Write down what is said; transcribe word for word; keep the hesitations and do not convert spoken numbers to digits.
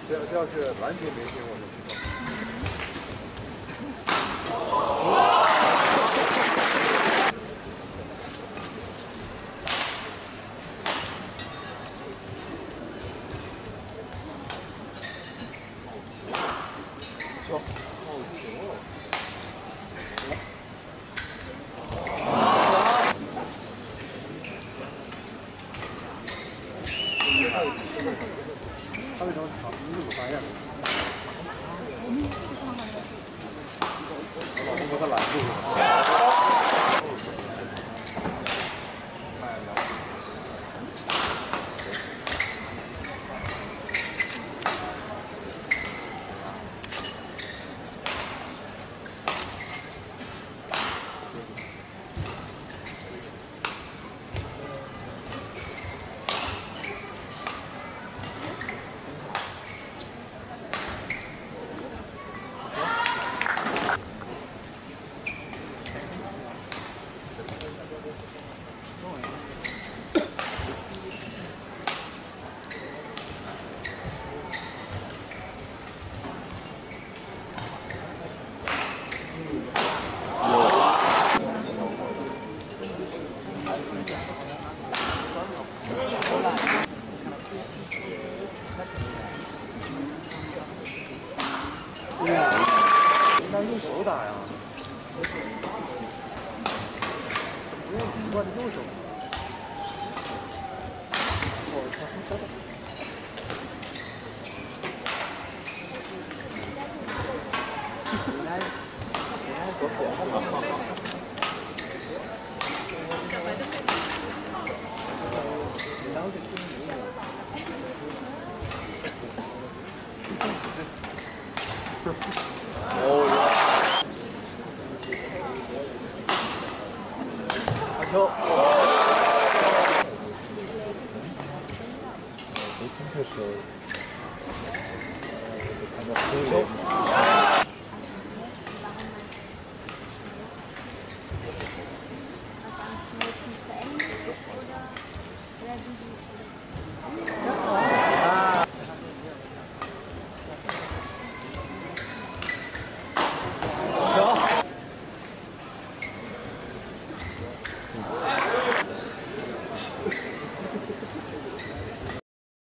这这要是完全没听我就知道。走，好球！他为什么场地有发现？我老公把他拦住了。卖了。应该用手打呀，因为你习惯右手。我操，手打。原来原来左撇子嘛。然后就听没有。哦呀！好球！没听太熟。看到球。 Oder werden Sie